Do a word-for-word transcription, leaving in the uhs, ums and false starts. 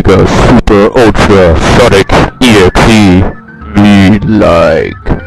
Mega Super Ultra Sonic E X E V like.